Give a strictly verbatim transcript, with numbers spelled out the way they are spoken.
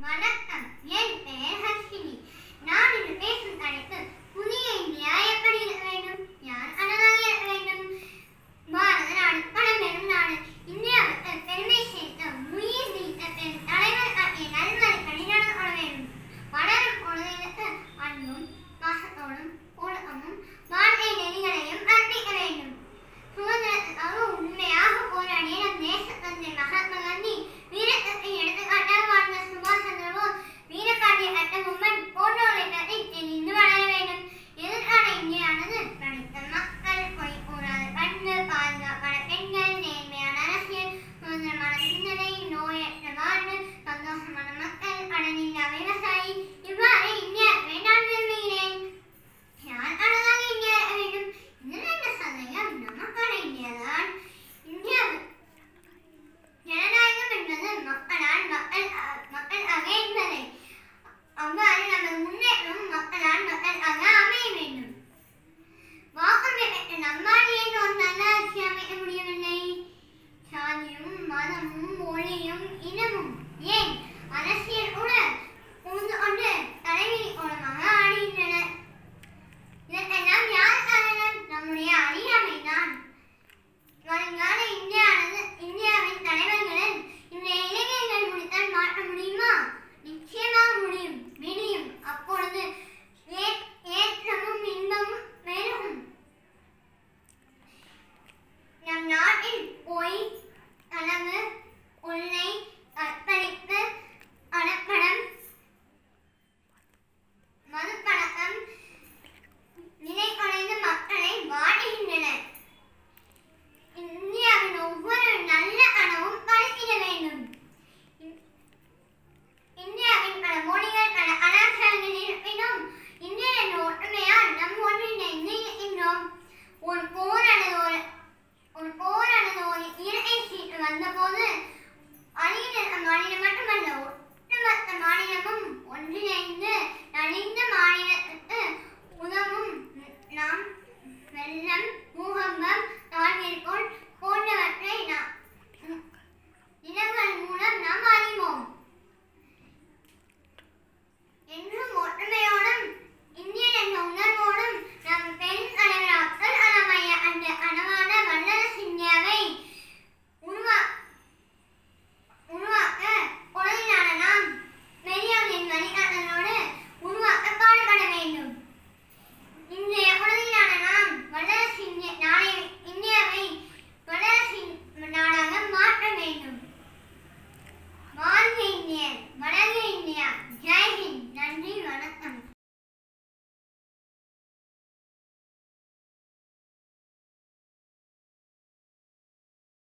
வணக்கம். என் பெயர் ஹர்ஷினி. நான் இன்று பேசும் தலைப்பு புதிய இந்தியா எப்படி இருக்க வேண்டும், யார் அனலாக இருக்க வேண்டும். பாரத நாடு பழம்பெரும் நாடு. இந்தியாவுக்கு பெருமை சேர்த்த உயிர் நீத்த பெரும் தலைவர் காட்டிய நல்வழிப்படி நடந்து கொள்ள வேண்டும். வளரும் குழந்தைகளுக்கு அன்பும் பாசத்தோடும் ஒழுக்கமும் வாழ்க்கை நெறிகளையும் கற்பிக்க வேண்டும். சுதந்திரத்துக்காக உண்மையாக போராடிய நம் தேச தந்தை மகாத்மா காந்தி, வீரத்தை எடுத்துக்காட்டாக வாழ்ந்த சுபாஷ் சந்திர போஸ், வீரபாண்டிய கட்டபொம்மன் போன்றோரை பற்றி தெரிந்து வளர வேண்டும். எதிர்கால இந்தியானது படித்த மக்கள், பொய் கூறாத பண்பு, பாதுகாப்பான பெண்கள், நேர்மையான அரசியல், சுதந்திரமான சிந்தனை, நோயற்ற வாழ்வு, சந்தோஷமான மக்கள், கடனில்லா விவசாயம்